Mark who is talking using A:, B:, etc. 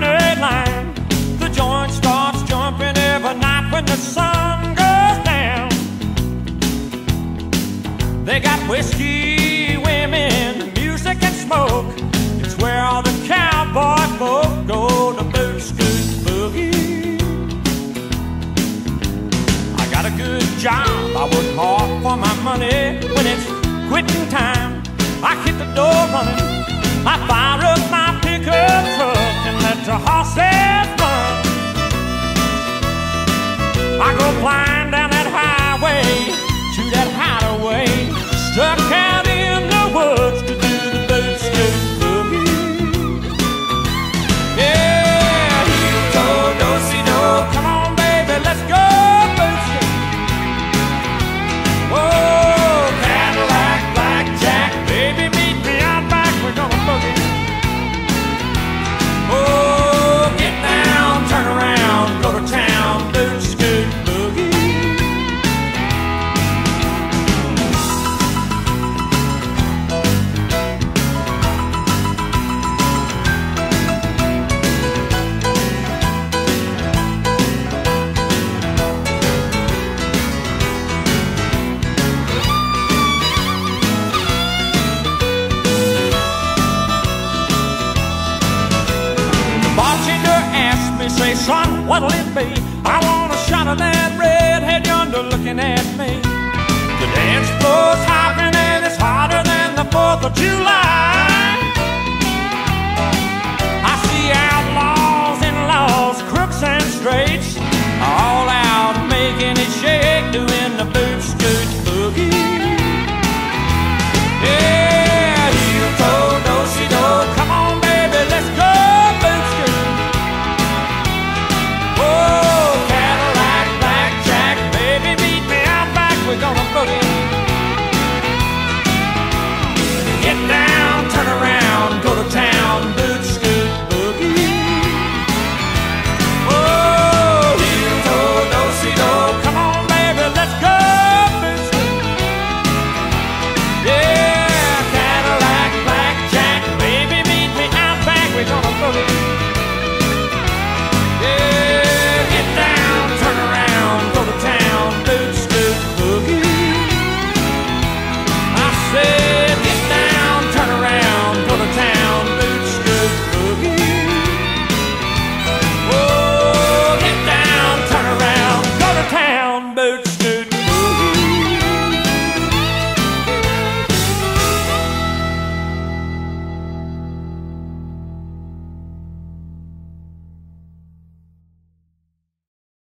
A: lemonade line. The joint starts jumping every night when the sun goes down. They got whiskey, women, music and smoke. It's where all the cowboy folk go to boot scoot boogie. I got a good job, I work hard for my money. When it's quitting time, I hit the door running. I fire up my pickup truck and let the horses run. I go flying down that highway to that hideaway, stuck out in the woods to do the boot scoot boogie. Yeah, do-si-do, come on baby, let's go boot scoot. Whoa, Cadillac, blackjack, baby, meet me out back, we're gonna boogie. Oh, get down, turn around, go to town, boot scoot boogie. Say, son, what'll it be? I want a shot of that redhead yonder looking at me. The dance floor's hopping and it's hotter than the 4th of July.